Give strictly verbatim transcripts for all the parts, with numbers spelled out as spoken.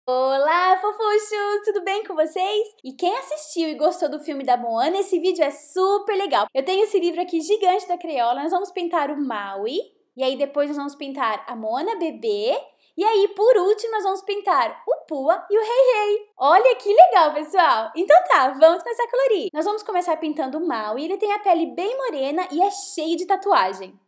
Olá, fofuchos! Tudo bem com vocês? E quem assistiu e gostou do filme da Moana, esse vídeo é super legal. Eu tenho esse livro aqui gigante da Crayola, nós vamos pintar o Maui, e aí depois nós vamos pintar a Moana bebê, e aí por último nós vamos pintar o Pua e o Rei Rei. Olha que legal, pessoal! Então tá, vamos começar a colorir. Nós vamos começar pintando o Maui, ele tem a pele bem morena e é cheio de tatuagem.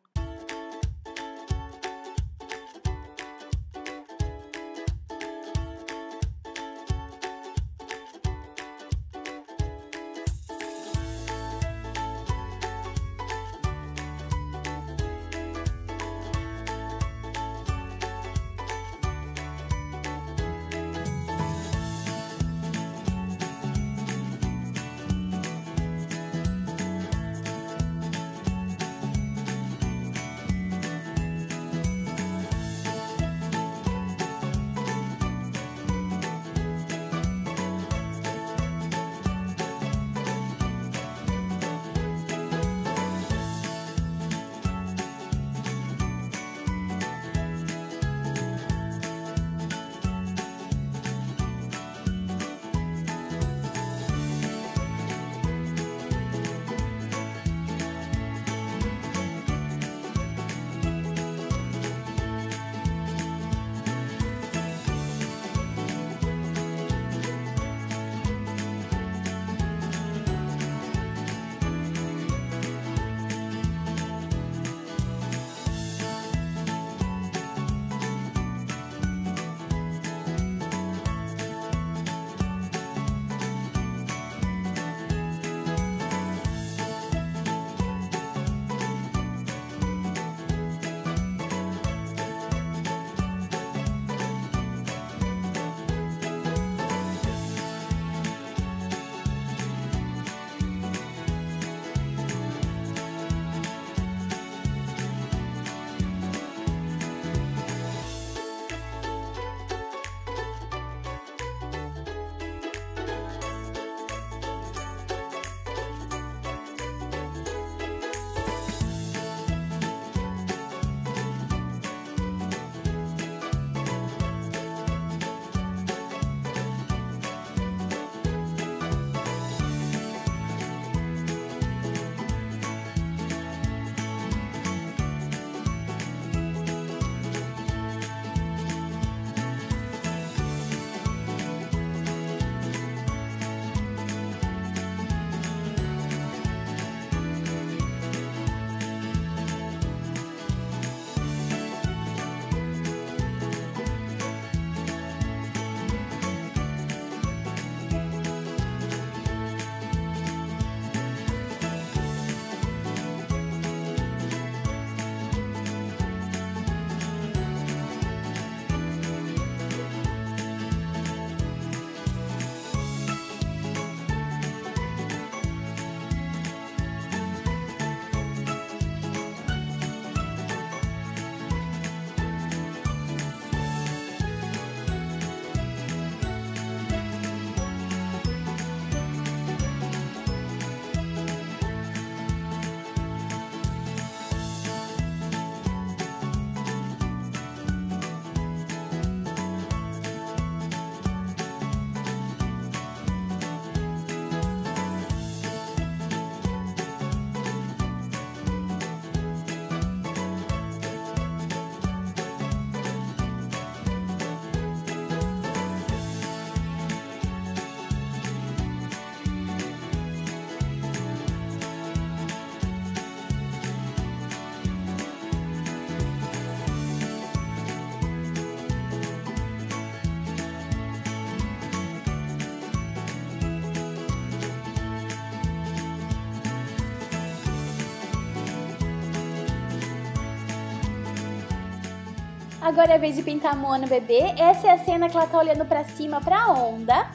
Agora é a vez de pintar a Moana bebê. Essa é a cena que ela tá olhando pra cima, pra onda.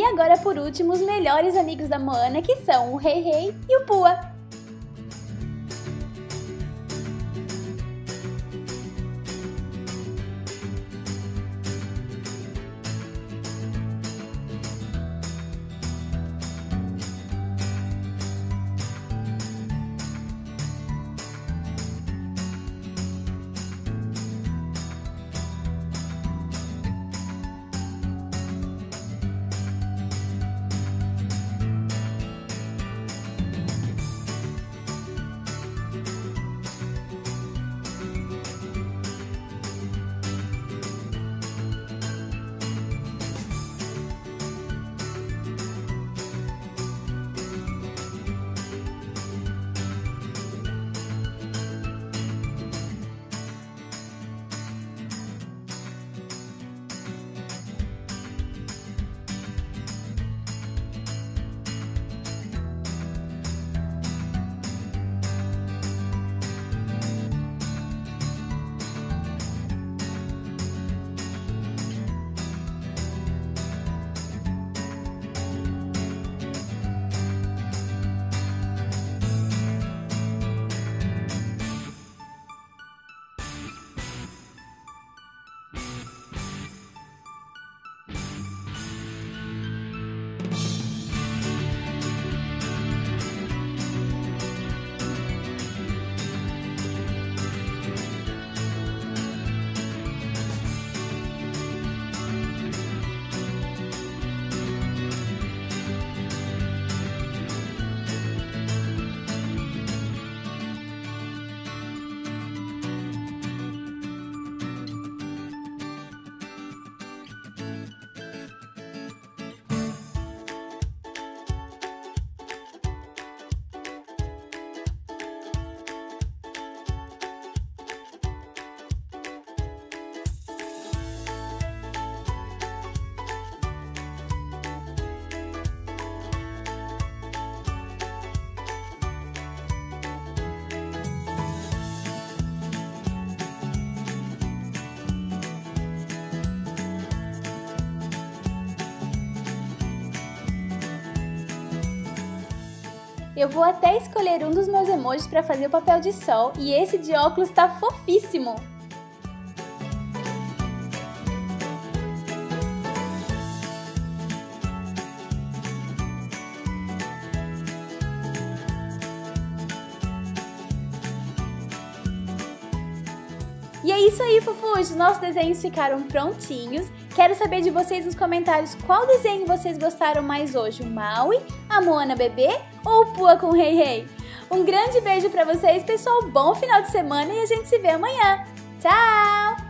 agora, por último, os melhores amigos da Moana, que são o Rei Rei e o Pua. Eu vou até escolher um dos meus emojis para fazer o papel de sol e esse de óculos tá fofíssimo! E é isso aí, fofos! Nossos desenhos ficaram prontinhos. Quero saber de vocês nos comentários qual desenho vocês gostaram mais hoje, o Maui, a Moana bebê ou o Pua com o Rei Rei? Um grande beijo pra vocês, pessoal, bom final de semana e a gente se vê amanhã. Tchau!